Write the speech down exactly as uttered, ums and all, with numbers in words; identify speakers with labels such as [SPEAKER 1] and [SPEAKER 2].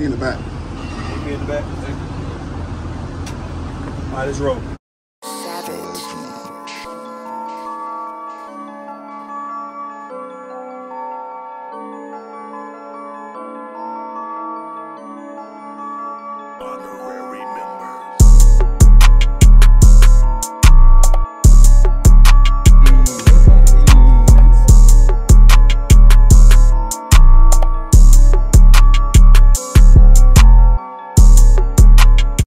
[SPEAKER 1] in the back.
[SPEAKER 2] Meet me in the back. All right, let's roll.